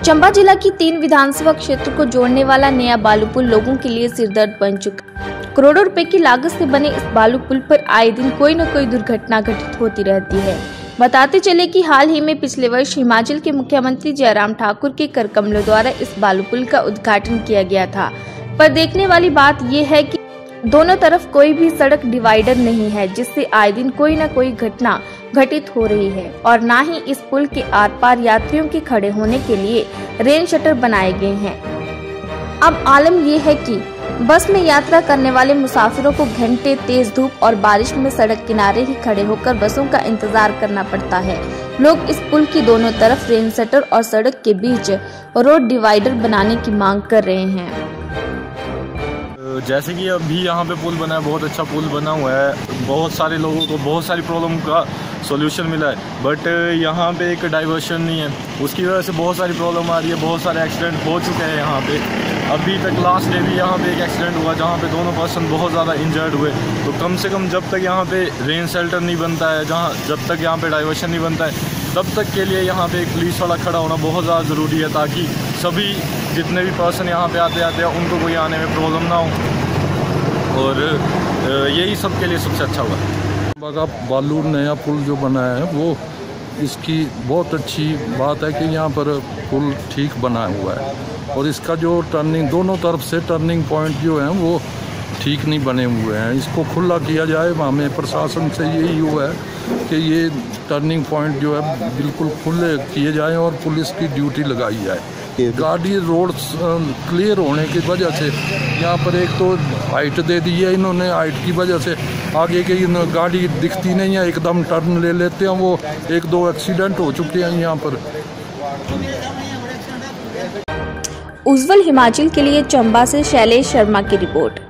चंबा जिला की 3 विधानसभा क्षेत्र को जोड़ने वाला नया बालू पुल लोगों के लिए सिरदर्द बन चुका। करोड़ों रुपए की लागत से बने इस बालू पुल पर आए दिन कोई न कोई दुर्घटना घटित होती रहती है। बताते चले कि हाल ही में पिछले वर्ष हिमाचल के मुख्यमंत्री जयराम ठाकुर के कर कमलों द्वारा इस बालू पुल का उद्घाटन किया गया था। पर देखने वाली बात यह है कि दोनों तरफ कोई भी सड़क डिवाइडर नहीं है, जिससे आए दिन कोई न कोई घटना घटित हो रही है और न ही इस पुल के आर पार यात्रियों के खड़े होने के लिए रेन शटर बनाए गए हैं। अब आलम यह है कि बस में यात्रा करने वाले मुसाफिरों को घंटे तेज धूप और बारिश में सड़क किनारे ही खड़े होकर बसों का इंतजार करना पड़ता है। लोग इस पुल की दोनों तरफ रेन शटर और सड़क के बीच रोड डिवाइडर बनाने की मांग कर रहे हैं। जैसे कि अभी यहाँ पे पुल बना है, बहुत अच्छा पुल बना हुआ है, बहुत सारे लोगों को बहुत सारी प्रॉब्लम का सॉल्यूशन मिला है, बट यहाँ पे एक डाइवर्शन नहीं है, उसकी वजह से बहुत सारी प्रॉब्लम आ रही है। बहुत सारे एक्सीडेंट हो चुके हैं यहाँ पे। अभी तक लास्ट डे भी यहाँ पे एक एक्सीडेंट हुआ जहाँ पे दोनों पर्सन बहुत ज़्यादा इंजर्ड हुए। तो कम से कम जब तक यहाँ पे रेन शेल्टर नहीं बनता है, जब तक यहाँ पे डाइवर्शन नहीं बनता है, तब तक के लिए यहाँ पे एक पुलिस वाला खड़ा होना बहुत ज़्यादा ज़रूरी है, ताकि सभी जितने भी पर्सन यहाँ पे आते हैं उनको कोई आने में प्रॉब्लम ना हो, और यही सब के लिए सबसे अच्छा होगा। का बालू नया पुल जो बना है वो इसकी बहुत अच्छी बात है कि यहाँ पर पुल ठीक बना हुआ है, और इसका जो टर्निंग दोनों तरफ से टर्निंग पॉइंट जो हैं वो ठीक नहीं बने हुए हैं। इसको खुला किया जाए। हमें प्रशासन से यही हुआ है कि ये टर्निंग पॉइंट जो है बिल्कुल खुले किए जाएं और पुलिस की ड्यूटी लगाई जाए। गाड़ी रोड क्लियर होने की वजह से यहाँ पर एक तो हाइट दे दी है इन्होंने, हाइट की वजह से आगे की गाड़ी दिखती नहीं है, एकदम टर्न ले लेते हैं। वो 1-2 एक्सीडेंट हो चुके हैं यहाँ पर। उज्जवल हिमाचल के लिए चंबा से शैलेश शर्मा की रिपोर्ट।